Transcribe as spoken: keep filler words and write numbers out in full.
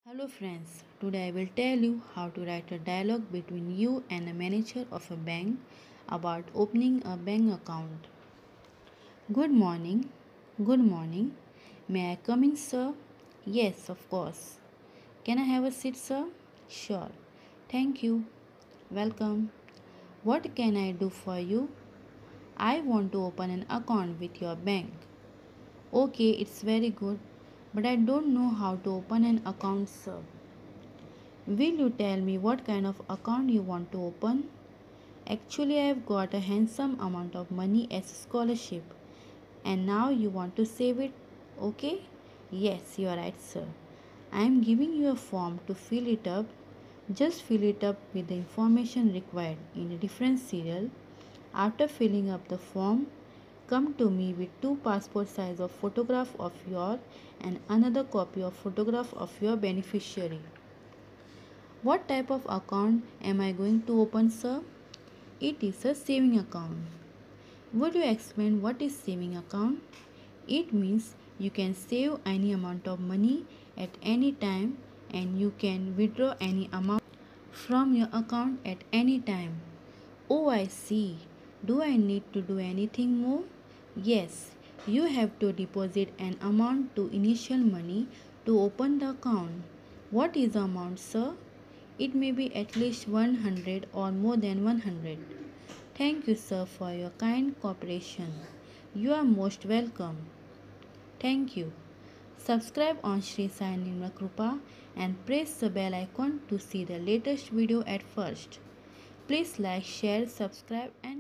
Hello friends, today I will tell you how to write a dialogue between you and a manager of a bank about opening a bank account. Good morning. Good morning. May I come in, sir? Yes, of course. Can I have a seat, sir? Sure. Thank you. Welcome. What can I do for you? I want to open an account with your bank. Okay, it's very good, but I don't know how to open an account, sir. Will you tell me what kind of account you want to open? Actually, I have got a handsome amount of money as a scholarship and now you want to save it, okay? Yes, you are right, sir. I am giving you a form to fill it up. Just fill it up with the information required in a different serial. After filling up the form, come to me with two passport size of photograph of your and another copy of photograph of your beneficiary. What type of account am I going to open, sir? It is a saving account. Would you explain what is saving account? It means you can save any amount of money at any time and you can withdraw any amount from your account at any time. Oh, I see. Do I need to do anything more? Yes, you have to deposit an amount to initial money to open the account. What is the amount, sir? It may be at least one hundred or more than one hundred. Thank you, sir, for your kind cooperation. You are most welcome. Thank you. Subscribe on Shri Sai Nirmal Krupa and press the bell icon to see the latest video at first. Please like, share, subscribe and